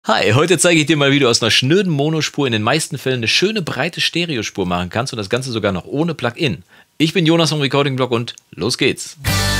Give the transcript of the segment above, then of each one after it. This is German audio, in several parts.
Hi, heute zeige ich dir mal, wie du aus einer schnöden Monospur in den meisten Fällen eine schöne breite Stereospur machen kannst und das Ganze sogar noch ohne Plugin. Ich bin Jonas vom Recording Blog und los geht's.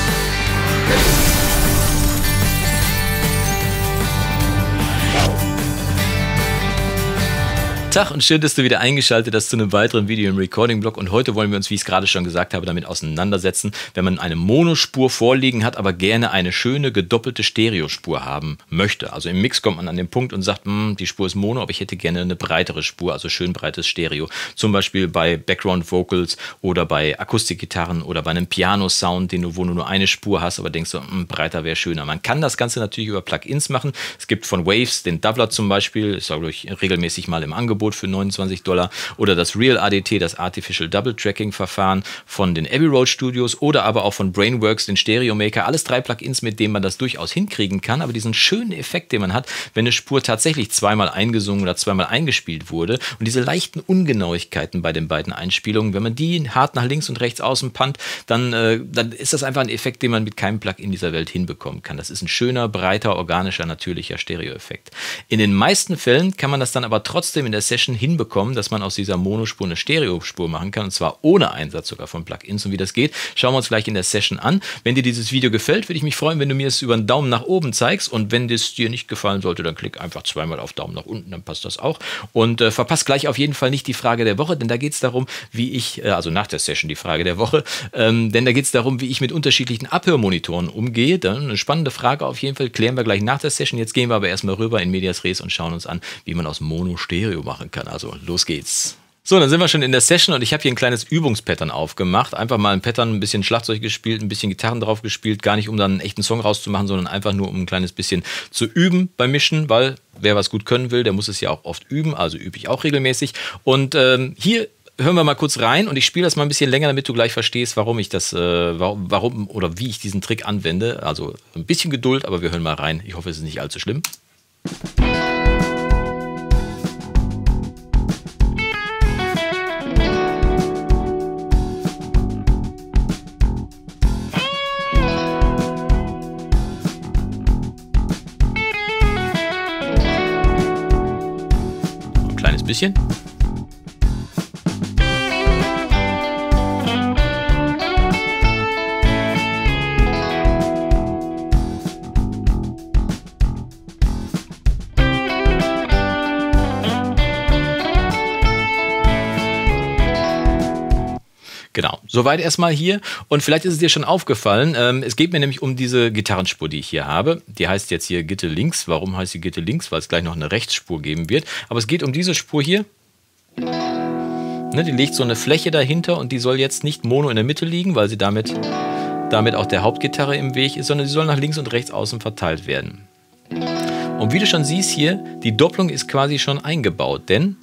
Tag und schön, dass du wieder eingeschaltet hast zu einem weiteren Video im Recording-Blog. Und heute wollen wir uns, wie ich es gerade schon gesagt habe, damit auseinandersetzen, wenn man eine Monospur vorliegen hat, aber gerne eine schöne gedoppelte Stereospur haben möchte. Also im Mix kommt man an den Punkt und sagt, die Spur ist Mono, aber ich hätte gerne eine breitere Spur, also schön breites Stereo. Zum Beispiel bei Background Vocals oder bei Akustikgitarren oder bei einem Piano-Sound, wo du nur eine Spur hast, aber denkst du, breiter wäre schöner. Man kann das Ganze natürlich über Plugins machen. Es gibt von Waves den Doubler zum Beispiel, ist glaube ich regelmäßig mal im Angebot für $29, oder das Real ADT, das Artificial Double Tracking Verfahren von den Abbey Road Studios oder aber auch von Brainworks, den Stereo Maker. Alles drei Plugins, mit denen man das durchaus hinkriegen kann, aber diesen schönen Effekt, den man hat, wenn eine Spur tatsächlich zweimal eingesungen oder zweimal eingespielt wurde und diese leichten Ungenauigkeiten bei den beiden Einspielungen, wenn man die hart nach links und rechts außen pannt, dann ist das einfach ein Effekt, den man mit keinem Plugin dieser Welt hinbekommen kann. Das ist ein schöner, breiter, organischer, natürlicher Stereo-Effekt. In den meisten Fällen kann man das dann aber trotzdem in der Session hinbekommen, dass man aus dieser Monospur eine Stereospur machen kann, und zwar ohne Einsatz sogar von Plugins. Und wie das geht, schauen wir uns gleich in der Session an. Wenn dir dieses Video gefällt, würde ich mich freuen, wenn du mir es über einen Daumen nach oben zeigst, und wenn es dir nicht gefallen sollte, dann klick einfach zweimal auf Daumen nach unten, dann passt das auch. Und verpasst gleich auf jeden Fall nicht die Frage der Woche, denn da geht es darum, wie ich, also nach der Session die Frage der Woche, denn da geht es darum, wie ich mit unterschiedlichen Abhörmonitoren umgehe. Dann eine spannende Frage auf jeden Fall, klären wir gleich nach der Session. Jetzt gehen wir aber erstmal rüber in Medias Res und schauen uns an, wie man aus Mono Stereo machen kann. Also los geht's. So, dann sind wir schon in der Session und ich habe hier ein kleines Übungspattern aufgemacht. Einfach mal ein Pattern, ein bisschen Schlagzeug gespielt, ein bisschen Gitarren drauf gespielt. Gar nicht, um dann einen echten Song rauszumachen, sondern einfach nur, um ein kleines bisschen zu üben beim Mischen, weil wer was gut können will, der muss es ja auch oft üben. Also übe ich auch regelmäßig. Und hier hören wir mal kurz rein und ich spiele das mal ein bisschen länger, damit du gleich verstehst, warum ich das, warum oder wie ich diesen Trick anwende. Also ein bisschen Geduld, aber wir hören mal rein. Ich hoffe, es ist nicht allzu schlimm. Bisschen. Genau, soweit erstmal hier. Und vielleicht ist es dir schon aufgefallen, es geht mir nämlich um diese Gitarrenspur, die ich hier habe. Die heißt jetzt hier Gitte links. Warum heißt sie Gitte links? Weil es gleich noch eine Rechtsspur geben wird. Aber es geht um diese Spur hier. Ne, die legt so eine Fläche dahinter und die soll jetzt nicht mono in der Mitte liegen, weil sie damit auch der Hauptgitarre im Weg ist, sondern sie soll nach links und rechts außen verteilt werden. Und wie du schon siehst hier, die Doppelung ist quasi schon eingebaut, denn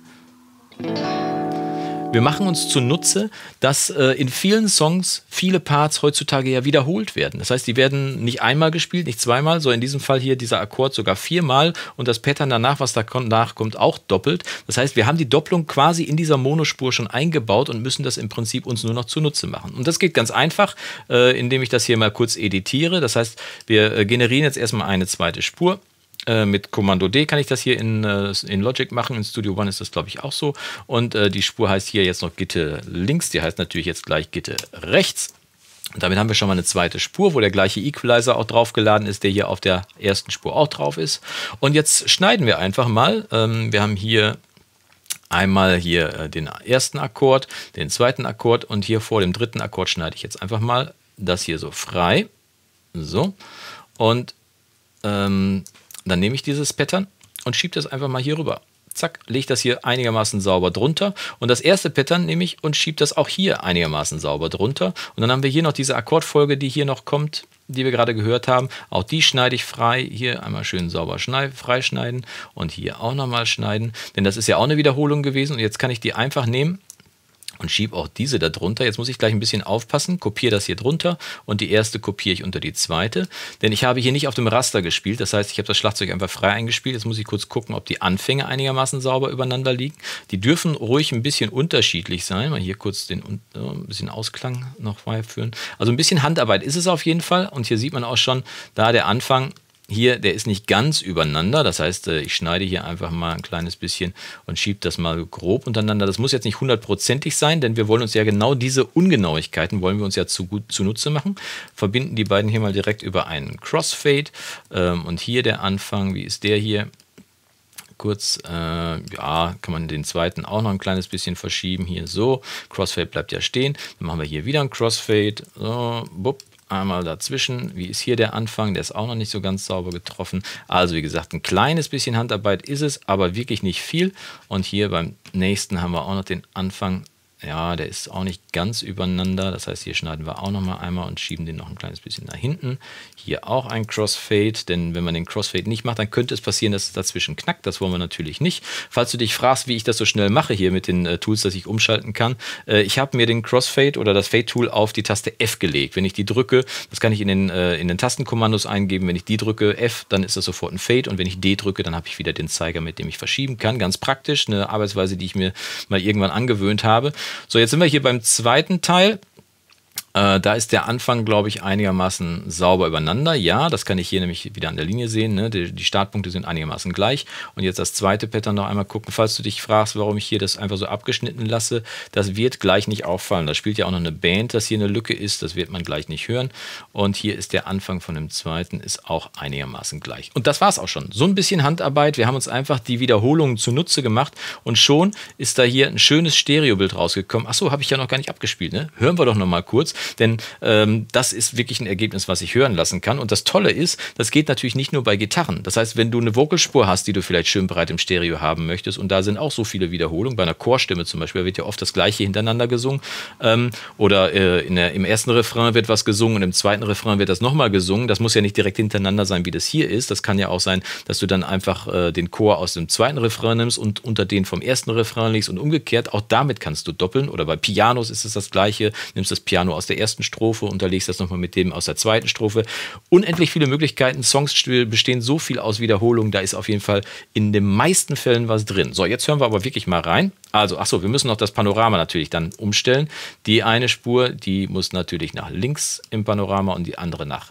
wir machen uns zunutze, dass in vielen Songs viele Parts heutzutage ja wiederholt werden. Das heißt, die werden nicht einmal gespielt, nicht zweimal, so in diesem Fall hier dieser Akkord sogar viermal und das Pattern danach, was danach kommt, auch doppelt. Das heißt, wir haben die Doppelung quasi in dieser Monospur schon eingebaut und müssen das im Prinzip uns nur noch zunutze machen. Und das geht ganz einfach, indem ich das hier mal kurz editiere. Das heißt, wir generieren jetzt erstmal eine zweite Spur. Mit Kommando D kann ich das hier in Logic machen. In Studio One ist das, glaube ich, auch so. Und die Spur heißt hier jetzt noch Gitte links. Die heißt natürlich jetzt gleich Gitte rechts. Und damit haben wir schon mal eine zweite Spur, wo der gleiche Equalizer auch draufgeladen ist, der hier auf der ersten Spur auch drauf ist. Und jetzt schneiden wir einfach mal. Wir haben hier einmal hier den ersten Akkord, den zweiten Akkord und hier vor dem dritten Akkord schneide ich jetzt einfach mal das hier so frei. So. Und dann nehme ich dieses Pattern und schiebe das einfach mal hier rüber. Zack, lege das hier einigermaßen sauber drunter. Und das erste Pattern nehme ich und schiebe das auch hier einigermaßen sauber drunter. Und dann haben wir hier noch diese Akkordfolge, die hier noch kommt, die wir gerade gehört haben. Auch die schneide ich frei. Hier einmal schön sauber freischneiden und hier auch nochmal schneiden. Denn das ist ja auch eine Wiederholung gewesen. Und jetzt kann ich die einfach nehmen und schiebe auch diese da drunter. Jetzt muss ich gleich ein bisschen aufpassen, kopiere das hier drunter und die erste kopiere ich unter die zweite, denn ich habe hier nicht auf dem Raster gespielt, das heißt, ich habe das Schlagzeug einfach frei eingespielt. Jetzt muss ich kurz gucken, ob die Anfänge einigermaßen sauber übereinander liegen. Die dürfen ruhig ein bisschen unterschiedlich sein. Mal hier kurz ein bisschen Ausklang noch beiführen. Also ein bisschen Handarbeit ist es auf jeden Fall und hier sieht man auch schon, da der Anfang hier, der ist nicht ganz übereinander. Das heißt, ich schneide hier einfach mal ein kleines bisschen und schiebe das mal grob untereinander. Das muss jetzt nicht hundertprozentig sein, denn wir wollen uns ja genau diese Ungenauigkeiten wollen wir uns ja zunutze machen. Verbinden die beiden hier mal direkt über einen Crossfade. Und hier der Anfang, wie ist der hier? Kurz, ja, kann man den zweiten auch noch ein kleines bisschen verschieben. Hier so, Crossfade bleibt ja stehen. Dann machen wir hier wieder ein Crossfade. So, bupp. Einmal dazwischen, wie ist hier der Anfang, der ist auch noch nicht so ganz sauber getroffen. Also wie gesagt, ein kleines bisschen Handarbeit ist es, aber wirklich nicht viel. Und hier beim nächsten haben wir auch noch den Anfang. Ja, der ist auch nicht ganz übereinander. Das heißt, hier schneiden wir auch noch mal einmal und schieben den noch ein kleines bisschen nach hinten. Hier auch ein Crossfade, denn wenn man den Crossfade nicht macht, dann könnte es passieren, dass es dazwischen knackt. Das wollen wir natürlich nicht. Falls du dich fragst, wie ich das so schnell mache hier mit den Tools, dass ich umschalten kann, ich habe mir den Crossfade oder das Fade-Tool auf die Taste F gelegt. Wenn ich die drücke, das kann ich in den Tastenkommandos eingeben. Wenn ich die drücke, F, dann ist das sofort ein Fade. Und wenn ich D drücke, dann habe ich wieder den Zeiger, mit dem ich verschieben kann. Ganz praktisch, eine Arbeitsweise, die ich mir mal irgendwann angewöhnt habe. So, jetzt sind wir hier beim zweiten Teil. Da ist der Anfang, glaube ich, einigermaßen sauber übereinander. Ja, das kann ich hier nämlich wieder an der Linie sehen. Ne? Die Startpunkte sind einigermaßen gleich. Und jetzt das zweite Pattern noch einmal gucken. Falls du dich fragst, warum ich hier das einfach so abgeschnitten lasse, das wird gleich nicht auffallen. Da spielt ja auch noch eine Band, dass hier eine Lücke ist. Das wird man gleich nicht hören. Und hier ist der Anfang von dem zweiten, ist auch einigermaßen gleich. Und das war es auch schon. So ein bisschen Handarbeit. Wir haben uns einfach die Wiederholungen zunutze gemacht. Und schon ist da hier ein schönes Stereobild rausgekommen. Achso, habe ich ja noch gar nicht abgespielt. Ne? Hören wir doch noch mal kurz. Denn das ist wirklich ein Ergebnis, was ich hören lassen kann. Und das Tolle ist, das geht natürlich nicht nur bei Gitarren. Das heißt, wenn du eine Vocalspur hast, die du vielleicht schön breit im Stereo haben möchtest, und da sind auch so viele Wiederholungen, bei einer Chorstimme zum Beispiel, da wird ja oft das Gleiche hintereinander gesungen. Oder im ersten Refrain wird was gesungen und im zweiten Refrain wird das nochmal gesungen. Das muss ja nicht direkt hintereinander sein, wie das hier ist. Das kann ja auch sein, dass du dann einfach den Chor aus dem zweiten Refrain nimmst und unter den vom ersten Refrain legst und umgekehrt. Auch damit kannst du doppeln. Oder bei Pianos ist es das Gleiche. Nimmst das Piano aus der ersten Strophe, unterlegst das nochmal mit dem aus der zweiten Strophe. Unendlich viele Möglichkeiten. Songs bestehen so viel aus Wiederholungen, da ist auf jeden Fall in den meisten Fällen was drin. So, jetzt hören wir aber wirklich mal rein. Also, achso, wir müssen noch das Panorama natürlich dann umstellen. Die eine Spur, die muss natürlich nach links im Panorama und die andere nach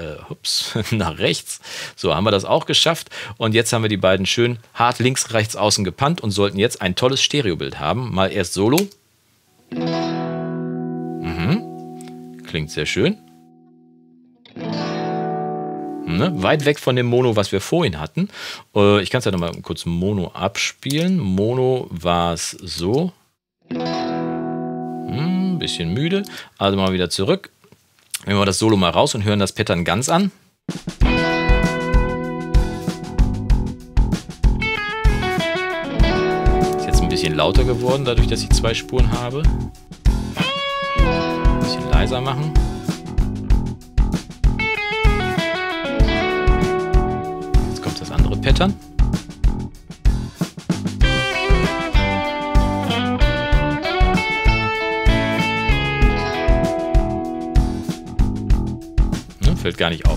rechts. So, haben wir das auch geschafft. Und jetzt haben wir die beiden schön hart links, rechts, außen gepannt und sollten jetzt ein tolles Stereobild haben. Mal erst Solo. Klingt sehr schön. Ne? Weit weg von dem Mono, was wir vorhin hatten. Ich kann es ja nochmal kurz Mono abspielen. Mono war es so. Bisschen müde. Also mal wieder zurück. Nehmen wir das Solo mal raus und hören das Pattern ganz an. Ist jetzt ein bisschen lauter geworden, dadurch, dass ich zwei Spuren habe. Ein bisschen leiser machen. Jetzt kommt das andere Pattern. Fällt gar nicht auf.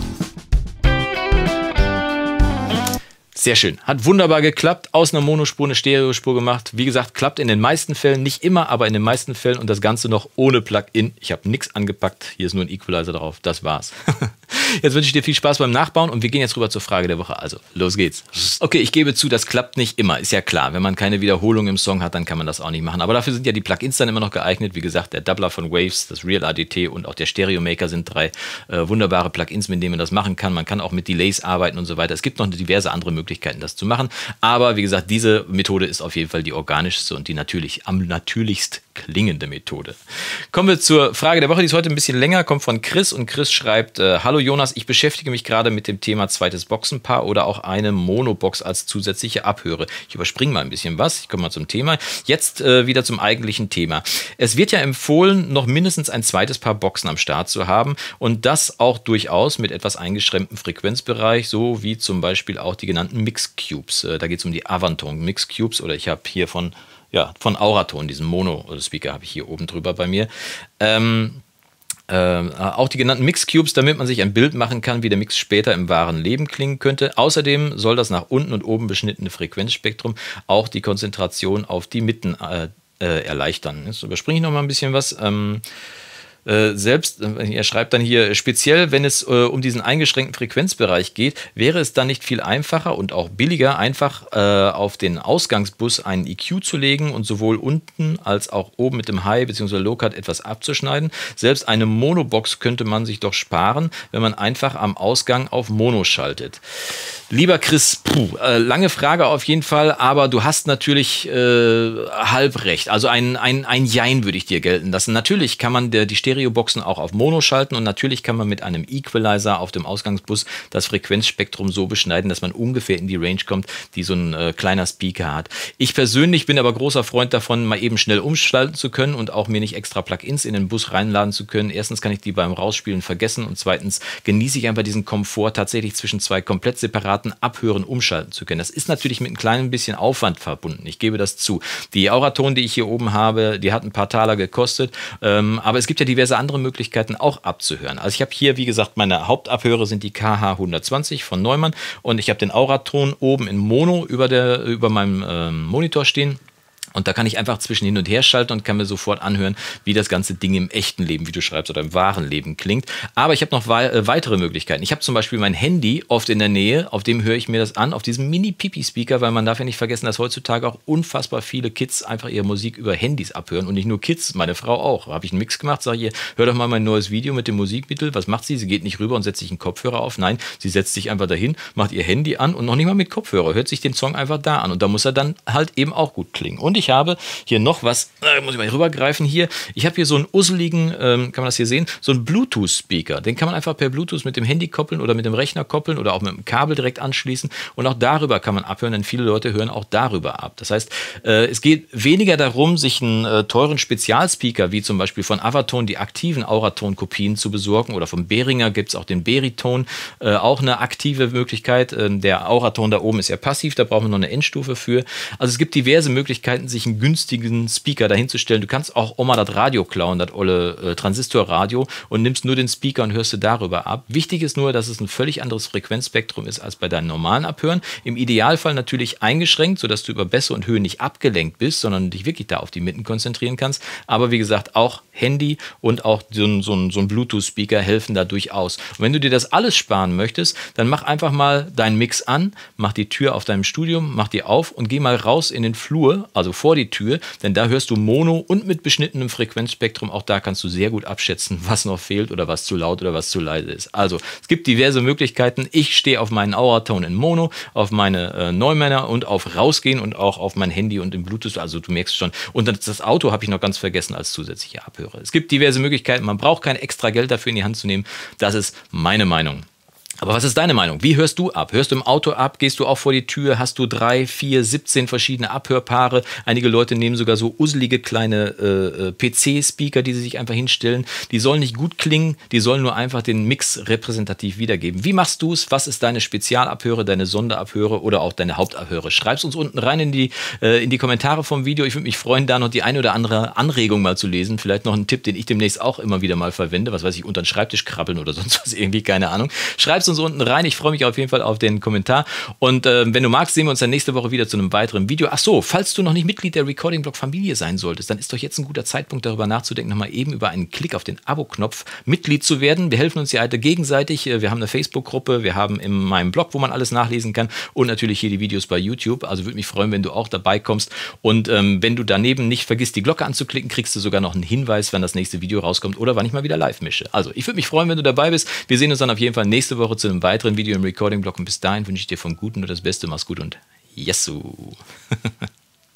Sehr schön. Hat wunderbar geklappt. Aus einer Monospur eine Stereospur gemacht. Wie gesagt, klappt in den meisten Fällen. Nicht immer, aber in den meisten Fällen. Und das Ganze noch ohne Plugin. Ich habe nichts angepackt. Hier ist nur ein Equalizer drauf. Das war's. Jetzt wünsche ich dir viel Spaß beim Nachbauen und wir gehen jetzt rüber zur Frage der Woche. Also, los geht's. Okay, ich gebe zu, das klappt nicht immer. Ist ja klar. Wenn man keine Wiederholung im Song hat, dann kann man das auch nicht machen. Aber dafür sind ja die Plugins dann immer noch geeignet. Wie gesagt, der Doubler von Waves, das Real ADT und auch der Stereo Maker sind drei wunderbare Plugins, mit denen man das machen kann. Man kann auch mit Delays arbeiten und so weiter. Es gibt noch diverse andere Möglichkeiten, das zu machen. Aber wie gesagt, diese Methode ist auf jeden Fall die organischste und die am natürlichst klingende Methode. Kommen wir zur Frage der Woche, die ist heute ein bisschen länger, kommt von Chris und Chris schreibt, hallo Jonas, ich beschäftige mich gerade mit dem Thema zweites Boxenpaar oder auch eine Monobox als zusätzliche Abhöre. Ich überspringe mal ein bisschen was, ich komme mal zum Thema. Jetzt wieder zum eigentlichen Thema. Es wird ja empfohlen, noch mindestens ein zweites Paar Boxen am Start zu haben und das auch durchaus mit etwas eingeschränktem Frequenzbereich, so wie zum Beispiel auch die genannten Mix Cubes. Da geht es um die Avanton Mix Cubes oder ich habe hier von Auraton, diesen Mono-Speaker habe ich hier oben drüber bei mir. Auch die genannten Mix-Cubes, damit man sich ein Bild machen kann, wie der Mix später im wahren Leben klingen könnte. Außerdem soll das nach unten und oben beschnittene Frequenzspektrum auch die Konzentration auf die Mitten erleichtern. Jetzt überspringe ich noch mal ein bisschen was. Er schreibt dann hier, speziell wenn es um diesen eingeschränkten Frequenzbereich geht, wäre es dann nicht viel einfacher und auch billiger, einfach auf den Ausgangsbus einen EQ zu legen und sowohl unten als auch oben mit dem High bzw. Low-Cut etwas abzuschneiden. Selbst eine Monobox könnte man sich doch sparen, wenn man einfach am Ausgang auf Mono schaltet. Lieber Chris, lange Frage auf jeden Fall, aber du hast natürlich halb recht. Also ein Jein würde ich dir gelten lassen. Natürlich kann man die Stereoboxen auch auf Mono schalten und natürlich kann man mit einem Equalizer auf dem Ausgangsbus das Frequenzspektrum so beschneiden, dass man ungefähr in die Range kommt, die so ein kleiner Speaker hat. Ich persönlich bin aber großer Freund davon, mal eben schnell umschalten zu können und auch mir nicht extra Plugins in den Bus reinladen zu können. Erstens kann ich die beim Rausspielen vergessen und zweitens genieße ich einfach diesen Komfort, tatsächlich zwischen zwei komplett separaten Abhören umschalten zu können. Das ist natürlich mit ein kleinem bisschen Aufwand verbunden. Ich gebe das zu. Die Auraton, die ich hier oben habe, die hat ein paar Taler gekostet, aber es gibt ja diverse andere Möglichkeiten auch abzuhören. Also ich habe hier, wie gesagt, meine Hauptabhörer sind die KH120 von Neumann und ich habe den Auraton oben in Mono über meinem Monitor stehen. Und da kann ich einfach zwischen hin und her schalten und kann mir sofort anhören, wie das ganze Ding im echten Leben, wie du schreibst, oder im wahren Leben klingt. Aber ich habe noch weitere Möglichkeiten. Ich habe zum Beispiel mein Handy oft in der Nähe, auf dem höre ich mir das an, auf diesem Mini-Pipi-Speaker, weil man darf ja nicht vergessen, dass heutzutage auch unfassbar viele Kids einfach ihre Musik über Handys abhören. Und nicht nur Kids, meine Frau auch. Habe ich einen Mix gemacht, sage ich ihr, hör doch mal mein neues Video mit dem Musikmittel. Was macht sie? Sie geht nicht rüber und setzt sich einen Kopfhörer auf. Nein, sie setzt sich einfach dahin, macht ihr Handy an und noch nicht mal mit Kopfhörer, hört sich den Song einfach da an. Und da muss er dann halt eben auch gut klingen. Und ich habe hier noch was, muss ich mal rübergreifen hier. Ich habe hier so einen usseligen, kann man das hier sehen, so einen Bluetooth-Speaker. Den kann man einfach per Bluetooth mit dem Handy koppeln oder mit dem Rechner koppeln oder auch mit dem Kabel direkt anschließen. Und auch darüber kann man abhören, denn viele Leute hören auch darüber ab. Das heißt, es geht weniger darum, sich einen teuren Spezialspeaker, wie zum Beispiel von Avaton, die aktiven Auraton-Kopien zu besorgen. Oder von Behringer gibt es auch den Beriton, auch eine aktive Möglichkeit. Der Auraton da oben ist ja passiv, da brauchen wir noch eine Endstufe für. Also es gibt diverse Möglichkeiten, sich einen günstigen Speaker dahinzustellen. Du kannst auch mal das Radio klauen, das olle Transistorradio und nimmst nur den Speaker und hörst du darüber ab. Wichtig ist nur, dass es ein völlig anderes Frequenzspektrum ist als bei deinen normalen Abhören. Im Idealfall natürlich eingeschränkt, sodass du über Bässe und Höhen nicht abgelenkt bist, sondern dich wirklich da auf die Mitten konzentrieren kannst. Aber wie gesagt, auch Handy und auch so ein Bluetooth-Speaker helfen da durchaus. Und wenn du dir das alles sparen möchtest, dann mach einfach mal deinen Mix an, mach die Tür auf deinem Studium, mach die auf und geh mal raus in den Flur, also vor die Tür, denn da hörst du Mono und mit beschnittenem Frequenzspektrum. Auch da kannst du sehr gut abschätzen, was noch fehlt oder was zu laut oder was zu leise ist. Also es gibt diverse Möglichkeiten. Ich stehe auf meinen Auraton in Mono, auf meine Neumänner und auf Rausgehen und auch auf mein Handy und im Bluetooth. Also du merkst schon. Und das Auto habe ich noch ganz vergessen als zusätzliche Abhörer. Es gibt diverse Möglichkeiten. Man braucht kein extra Geld dafür in die Hand zu nehmen. Das ist meine Meinung. Aber was ist deine Meinung? Wie hörst du ab? Hörst du im Auto ab? Gehst du auch vor die Tür? Hast du 3, 4, 17 verschiedene Abhörpaare? Einige Leute nehmen sogar so usselige kleine PC-Speaker, die sie sich einfach hinstellen. Die sollen nicht gut klingen, die sollen nur einfach den Mix repräsentativ wiedergeben. Wie machst du es? Was ist deine Spezialabhöre, deine Sonderabhöre oder auch deine Hauptabhöre? Schreib's uns unten rein in die Kommentare vom Video. Ich würde mich freuen, da noch die eine oder andere Anregung mal zu lesen. Vielleicht noch einen Tipp, den ich demnächst auch immer wieder mal verwende. Was weiß ich, unter den Schreibtisch krabbeln oder sonst was irgendwie, keine Ahnung. Schreib's uns unten rein. Ich freue mich auf jeden Fall auf den Kommentar. Und wenn du magst, sehen wir uns dann nächste Woche wieder zu einem weiteren Video. Ach so, falls du noch nicht Mitglied der Recording Blog Familie sein solltest, dann ist doch jetzt ein guter Zeitpunkt, darüber nachzudenken, nochmal eben über einen Klick auf den Abo-Knopf Mitglied zu werden. Wir helfen uns ja alle gegenseitig. Wir haben eine Facebook-Gruppe, wir haben in meinem Blog, wo man alles nachlesen kann und natürlich hier die Videos bei YouTube. Also würde mich freuen, wenn du auch dabei kommst. Und wenn du daneben nicht vergisst, die Glocke anzuklicken, kriegst du sogar noch einen Hinweis, wann das nächste Video rauskommt oder wann ich mal wieder live mische. Also ich würde mich freuen, wenn du dabei bist. Wir sehen uns dann auf jeden Fall nächste Woche zu einem weiteren Video im Recording-Blog. Und bis dahin wünsche ich dir vom Guten nur das Beste. Mach's gut und Yesu.